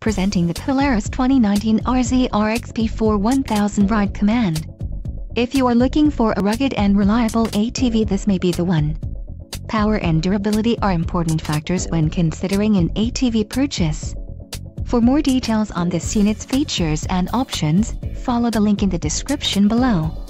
Presenting the Polaris 2019 RZR XP4 1000 Ride Command. If you are looking for a rugged and reliable ATV, this may be the one. Power and durability are important factors when considering an ATV purchase. For more details on this unit's features and options, follow the link in the description below.